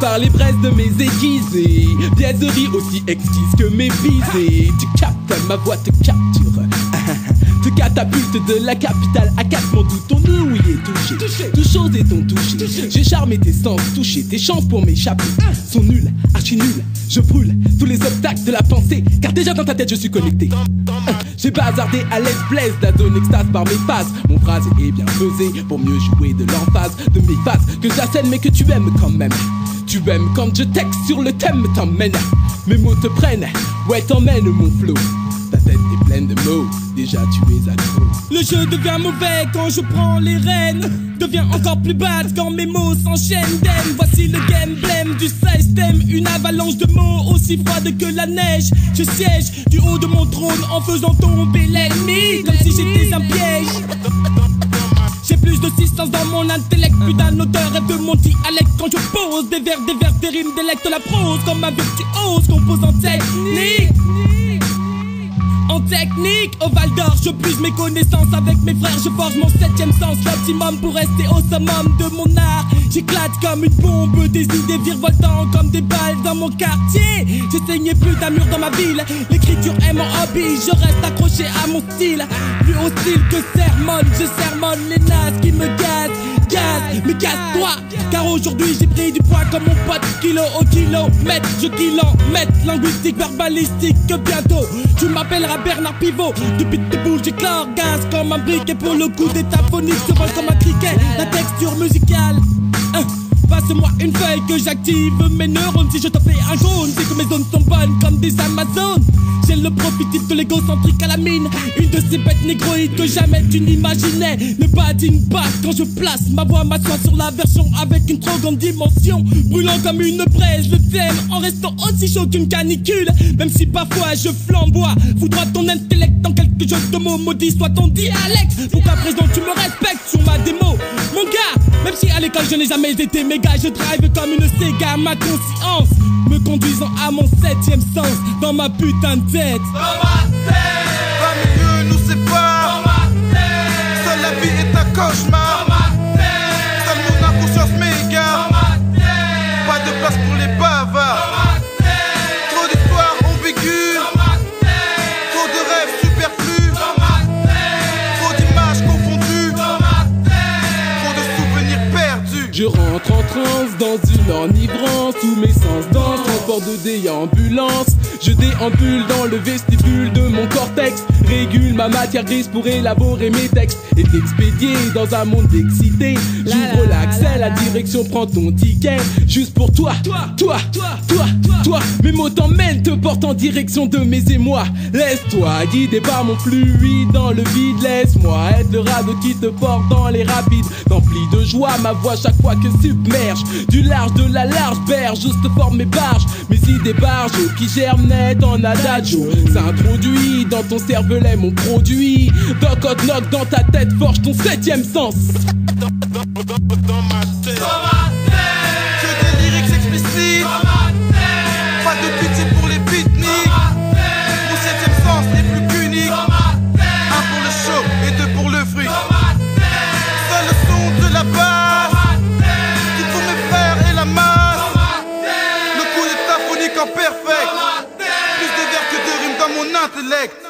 par les braises de mes aiguisés, biaiseries aussi exquises que mes visées. Tu captes, ma voix te capture, te catapulte de la capitale à Katmandou. Ton ouïe est touché, tout chose est ton touché. J'ai charmé tes sens, touché tes chances pour m'échapper sont nulles, archi nulles. Je brûle tous les obstacles de la pensée, car déjà dans ta tête je suis connecté. J'ai bazardé à l'aise blaise, la zone extase par mes phases. Mon phrase est bien pesé pour mieux jouer de l'emphase de mes phases que j'assène mais que tu aimes quand même. Tu aimes quand je texte sur le thème, t'emmène. Mes mots te prennent, ouais t'emmènes mon flow. Ta tête est pleine de mots, déjà tu es accro. Le jeu devient mauvais quand je prends les rênes, devient encore plus bad quand mes mots s'enchaînent. Voici le gameplay du système, une avalanche de mots aussi froide que la neige. Je siège du haut de mon trône en faisant tomber l'ennemi comme si j'étais un piège. J'ai plus de substance dans mon intellect, plus d'un auteur rêve de mon dialecte. Quand je pose des vers, des rimes, délecte la prose comme un virtuose compose en technique. En technique, au Val d'Or, je puise mes connaissances avec mes frères. Je forge mon 7ème sens, l'optimum pour rester au summum de mon art. J'éclate comme une bombe, des idées virevoltant comme des balles dans mon quartier. J'ai saigné plus d'un mur dans ma ville, l'écriture est mon hobby. Je reste accroché à mon style, plus hostile que sermonne. Je sermonne les nazes qui me gazent. Mais casse-toi, car aujourd'hui j'ai pris du poids comme mon pote. Kilo au kilomètre, je kilomètre linguistique, verbalistique. Que bientôt tu m'appelleras Bernard Pivot. Du pitbull j'éclore gaz comme un briquet. Pour le coup d'état phonique se vole comme un criquet. La texture musicale, passe-moi une feuille que j'active mes neurones. Si je te fais un jaune, c'est que mes zones sont bonnes comme des Amazones. J'ai le prototype de l'égocentrique à la mine, une de ces bêtes négroïdes que jamais tu n'imaginais. Ne badine pas quand je place ma voix, m'assoit sur la version avec une trop grande dimension, brûlant comme une braise. Le thème en restant aussi chaud qu'une canicule, même si parfois je flamboie. Foudroie ton intellect dans quelques jeux de mots, maudit soit ton dialecte. Pour qu'à présent tu me respectes sur ma démo, mon gars. Même si à l'école je n'ai jamais été méga, je drive comme une Sega, ma conscience me conduisant à mon 7ème sens dans ma putain de tête. Dans ma tête, 20 milieux nous séparent. Dans ma tête, seule la vie est un cauchemar. Dans ma tête, seule mon inconscience m'égare. Dans ma tête, pas de place pour les bavards. Dans ma tête, trop d'histoires ambiguës. Dans ma tête, trop de rêves superflus. Dans ma tête, trop d'images confondues. Dans ma tête, trop de souvenirs perdus. Je rentre en transe dans une enivrance, tous mes sens dansent, transport de déambulance. Je déambule dans le vestibule de mon cortex, régule ma matière grise pour élaborer mes textes et t'expédier dans un monde excité. J'ouvre l'accès, la direction prend ton ticket. Juste pour toi, toi. Mes mots t'emmènent, te portent en direction de mes émois. Laisse-toi guider par mon fluide dans le vide. Laisse-moi être le radeau qui te porte dans les rapides. Rempli de joie, ma voix chaque fois que submerge du large de la large berge, juste forme mes barges. Mes idées barges qui germent net en adagio, s'introduit dans ton cervelet mon produit. Doc hot knock dans ta tête, forge ton 7ème sens. Dans ma tête, que des lyrics explicites. Pas de pitié pour les beatniks. Mon 7ème sens n'est plus qu'unique. Un pour le show et deux pour le fruit. Seul le son de la basse qui pour mes frères et la masse. Le coup d'état phonique en perfect. Plus de vers que de rimes dans mon intellect.